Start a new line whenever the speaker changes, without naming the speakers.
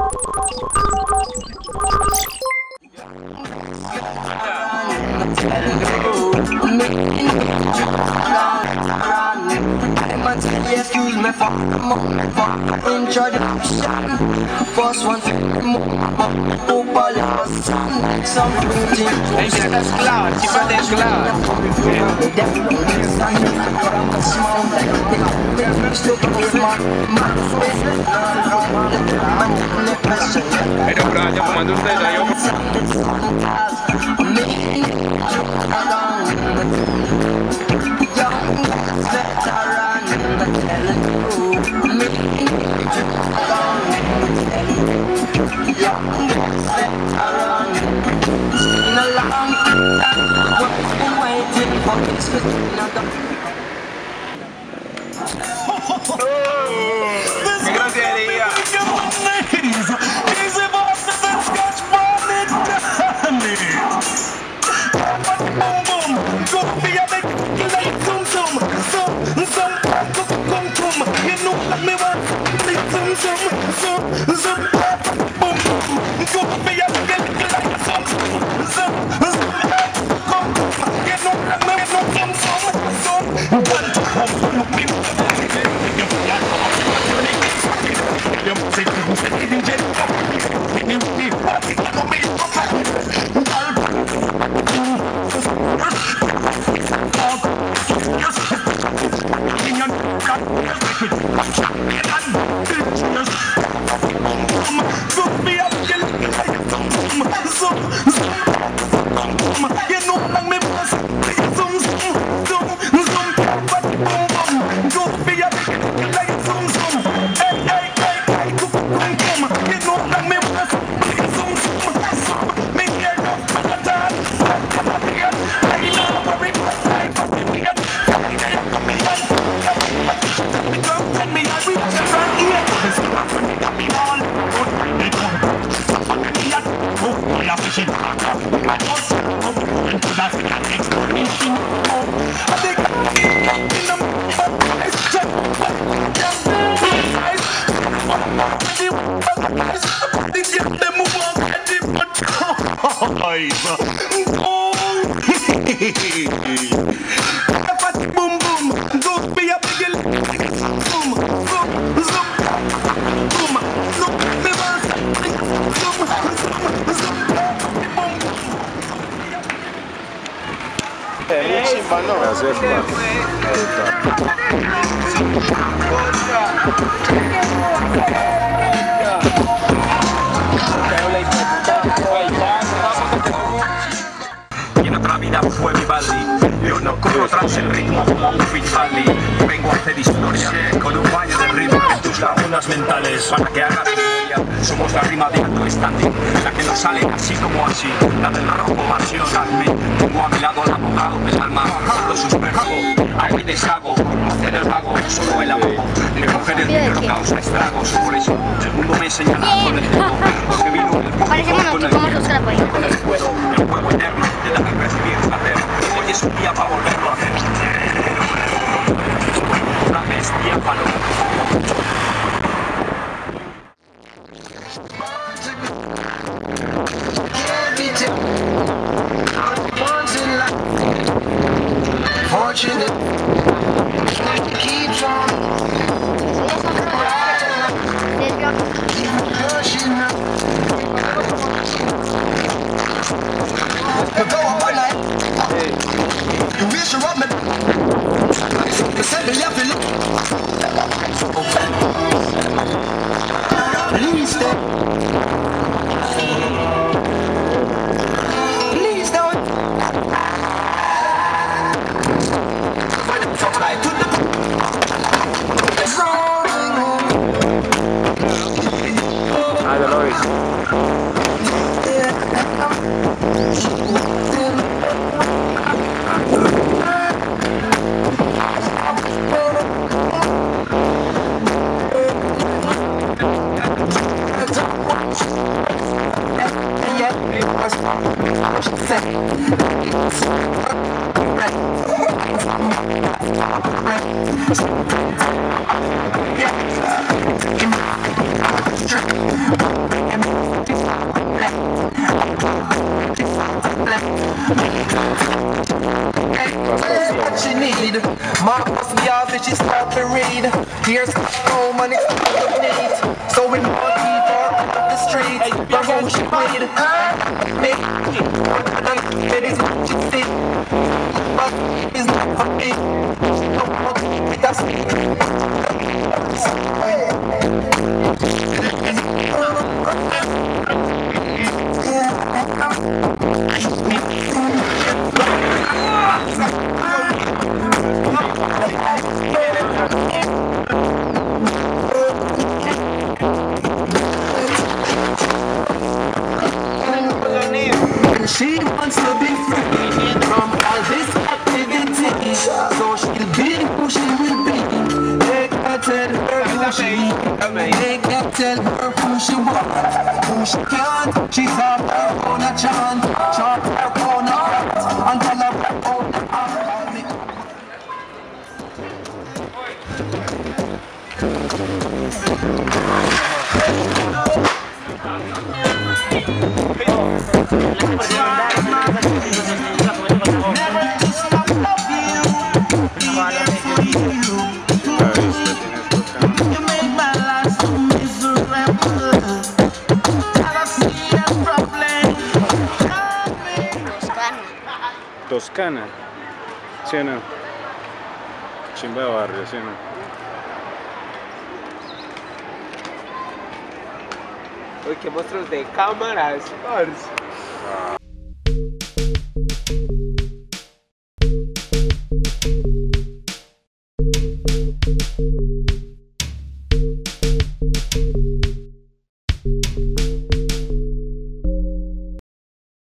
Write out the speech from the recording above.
Excuse me for introduction. First one, something.
Estás claro, chipate claro. Pero bro, yo comando usted yo. ¡Qué grosería! Y en otra vida fue mi Bali. Yo no corro tras el ritmo como un fit Bali. Vengo a hacer historia con un baño de ritmo en tus lagunas mentales para que hagas memoria. Somos la rima de alto standing, la que nos sale así como así. La del rojo vacío darme. Tengo a mi lado al abogado del alma. Lo suspergo, hago y deshago. Hacer el vago, solo el amor. De coger el dinero causa estragos. Por eso el mundo me señala con el dedo. Porque vino el público con el juego eterno de dar y recibir placer. Hoy es un día para volverlo a hacer. Una bestia para
Yeah. Marcus Garvey, she start to read. Here's home and it's neat. So we must keep her out of the street. The whole she read. It is what she see. But it's not for me. That's she wants to be free from all this activity, so she'll be who she will be. They can't tell her who she is. They can't tell her who she wants, who she can't. She's on her own a chant, chant her own a act, and tell her own a act.
Toscana, ¿sí o no? Chimba de barrio, ¿sí o no?
Uy, qué monstruos de cámaras, parce.